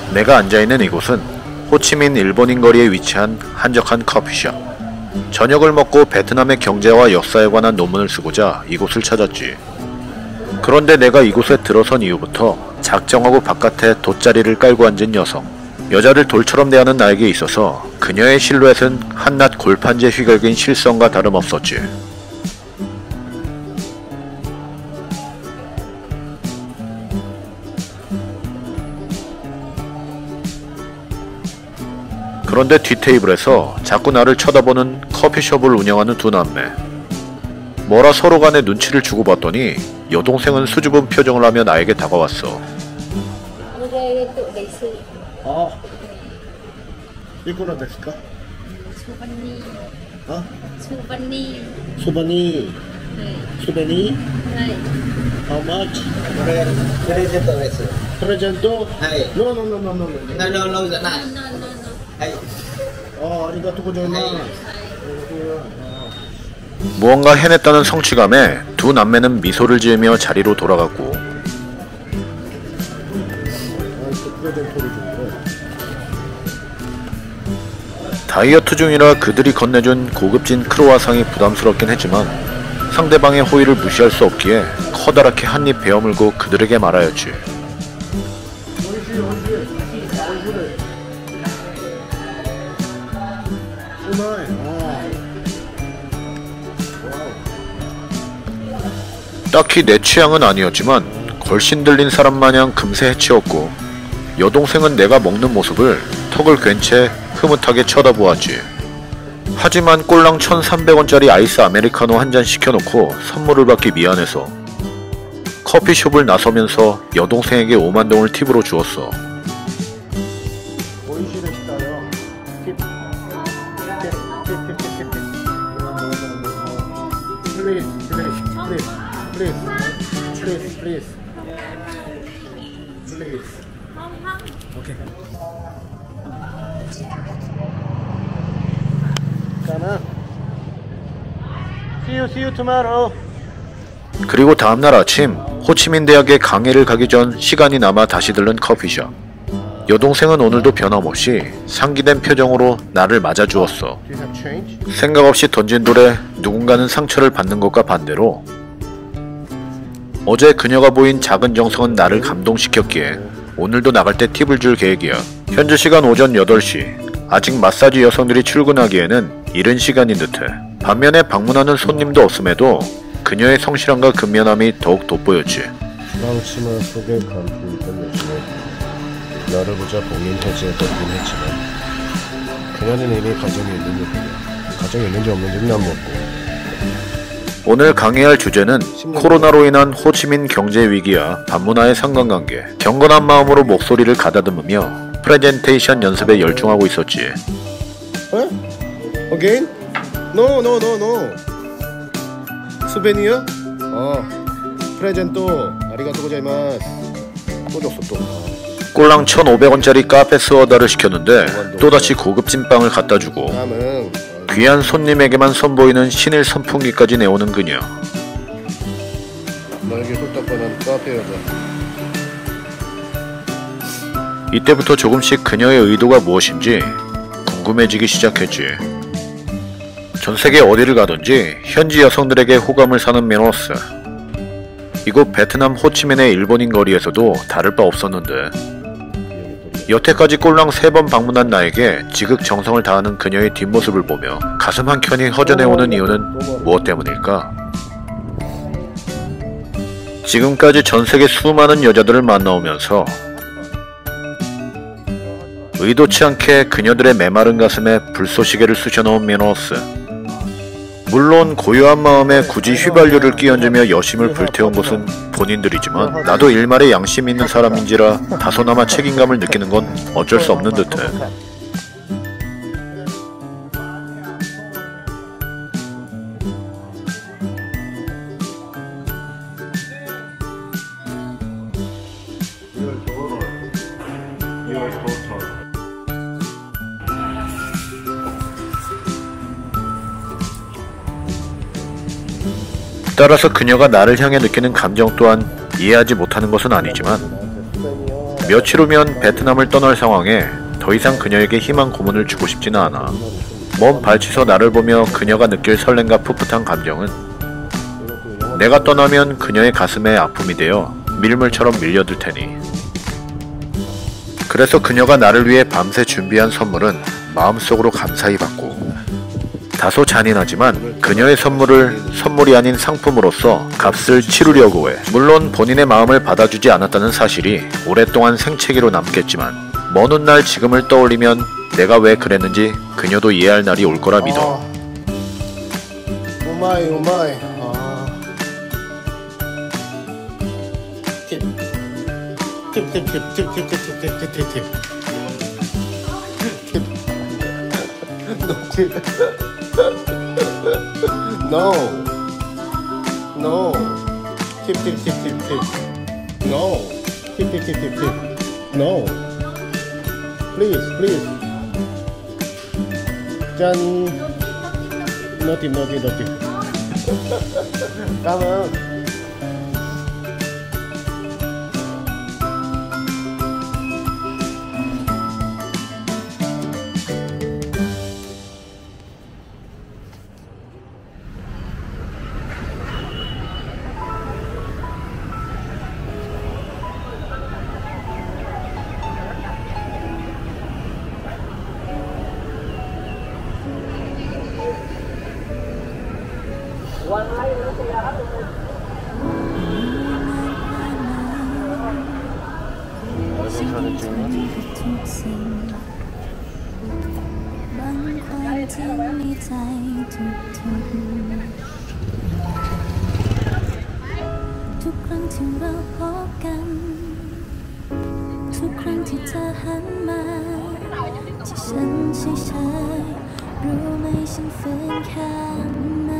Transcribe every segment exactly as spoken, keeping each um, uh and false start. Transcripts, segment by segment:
내가 앉아있는 이곳은 호치민 일본인 거리에 위치한 한적한 커피숍. 저녁을 먹고 베트남의 경제와 역사에 관한 논문을 쓰고자 이곳을 찾았지. 그런데 내가 이곳에 들어선 이후부터 작정하고 바깥에 돗자리를 깔고 앉은 여성. 여자를 돌처럼 대하는 나에게 있어서 그녀의 실루엣은 한낱 골판지에 휘갈긴 실선과 다름없었지. 그런데 뒷테이블에서 자꾸 나를 쳐다보는 커피숍을 운영하는 두 남매. 뭐라 서로 간에 눈치를 주고받더니 여동생은 수줍은 표정을 하며 나에게 다가왔어. 아, 이거나 됐을까? 소바니. 어? 소바니. 소바니. 네. 소바니. 네. How much? Present also. 프레젠토? Hai. No, no, no, no, no, no. No, no, no, is not. No, no, no. Hai. 아, 아리가토 고자이마스. 무언가 해냈다는 성취감에 두 남매는 미소를 지으며 자리로 돌아갔고, 다이어트 중이라 그들이 건네준 고급진 크로와상이 부담스럽긴 했지만 상대방의 호의를 무시할 수 없기에 커다랗게 한입 베어물고 그들에게 말하였지. 딱히 내 취향은 아니었지만 걸신 들린 사람 마냥 금세 해치웠고, 여동생은 내가 먹는 모습을 턱을 괜 채 흐뭇하게 쳐다보았지. 하지만 꼴랑 천삼백 원짜리 아이스 아메리카노 한 잔 시켜놓고 선물을 받기 미안해서 커피숍을 나서면서 여동생에게 오만 동을 팁으로 주었어. Please, please, please, please. Okay. Sana. See you, see you tomorrow. 그리고 다음날 아침 호치민 대학에 강의를 가기 전 시간이 남아 다시 들른 커피숍. 여동생은 오늘도 변함없이 상기된 표정으로 나를 맞아주었어. 생각 없이 던진 돌에 누군가는 상처를 받는 것과 반대로 어제 그녀가 보인 작은 정성은 나를 감동시켰기에 오늘도 나갈 때 팁을 줄 계획이야. 현재 시간 오전 여덟 시. 아직 마사지 여성들이 출근하기에는 이른 시간인 듯해. 반면에 방문하는 손님도 없음에도 그녀의 성실함과 근면함이 더욱 돋보였지. 주방 치마 속에 감풀던 여신은 나를 보자 봉인 해지에 떴긴 했지만 그녀는 이미 가정이 있는 여자야. 가정이 있는지 없는지는 안 묻고. 오늘 강의할 주제는 코로나로 인한 호치민 경제 위기와 반문화의 상관관계. 경건한 마음으로 목소리를 가다듬으며 프레젠테이션 연습에 열중하고 있었지. 어? Again? No, no, no, no. 스베니어? 어. 프레젠토. 아리가토 고자이마스. 또 줬어 또. 꼴랑 천오백 원짜리 카페 스워다를 시켰는데 또다시 고급진 빵을 갖다주고 다음은 귀한 손님에게만 선보이는 신일 선풍기까지 내오는 그녀. 날개 홀딱반한 카페 여자. 이때부터 조금씩 그녀의 의도가 무엇인지 궁금해지기 시작했지. 전세계 어디를 가든지 현지 여성들에게 호감을 사는 메노스. 이곳 베트남 호치민의 일본인 거리에서도 다를 바 없었는데 여태까지 꼴랑 세 번 방문한 나에게 지극 정성을 다하는 그녀의 뒷모습을 보며 가슴 한켠이 허전해오는 이유는 무엇 때문일까? 지금까지 전세계 수많은 여자들을 만나오면서 의도치 않게 그녀들의 메마른 가슴에 불쏘시개를 쑤셔넣은 미노스. 물론 고요한 마음에 굳이 휘발유를 끼얹으며 여심을 불태운 것은 본인들이지만 나도 일말의 양심 있는 사람인지라 다소나마 책임감을 느끼는 건 어쩔 수 없는 듯해. 따라서 그녀가 나를 향해 느끼는 감정 또한 이해하지 못하는 것은 아니지만 며칠 후면 베트남을 떠날 상황에 더 이상 그녀에게 희망 고문을 주고 싶지는 않아. 먼 발치서 나를 보며 그녀가 느낄 설렘과 풋풋한 감정은 내가 떠나면 그녀의 가슴에 아픔이 되어 밀물처럼 밀려들 테니. 그래서 그녀가 나를 위해 밤새 준비한 선물은 마음속으로 감사히 받고, 다소 잔인하지만 그녀의 선물을 선물이 아닌 상품으로서 값을 치르려고 해. 물론 본인의 마음을 받아주지 않았다는 사실이 오랫동안 생채기로 남겠지만, 먼 훗날 지금을 떠올리면 내가 왜 그랬는지 그녀도 이해할 날이 올 거라 믿어. 오마이 오마이. 아. 팁. 팁, 팁, 팁, 팁, 팁, 팁, 팁, 팁, 팁, 팁. 팁. No. No. 팁, 팁, 팁, 팁, 팁. No. 팁, 팁, 팁, 팁, 팁. No. Please, please. 짠. No tip, no tip, no tip. Cảm ơn. 사진 찍는 บางความที่มีใจทุกๆทุกครั้งที่เราพบกันทุกครั้งที่เธอหันมาที่ฉันเฉยๆรู้ไหมฉันฝืนแค่ไหน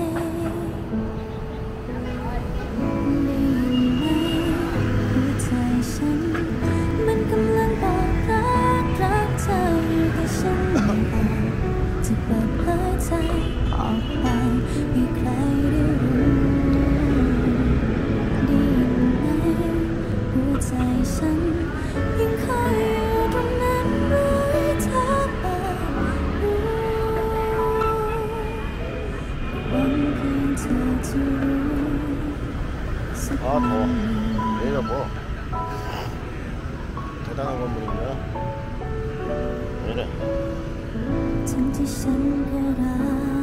ได้ยินไหมหัวใจฉันมันกำลังบอกรักรักเธออยู่แต่ฉันไม่อาจจะเปิดเผยใจออกไปให้ใครได้รู้ได้ยินไหมหัวใจฉันยังคอยอยู่ตรงนั้นรอให้เธอมารู้หวังเพียงเธอจะรู้สัก 아 วัน 더워. 내려봐. 대단한 건물이냐? 왜래? ทั้งที่ฉันก็รัก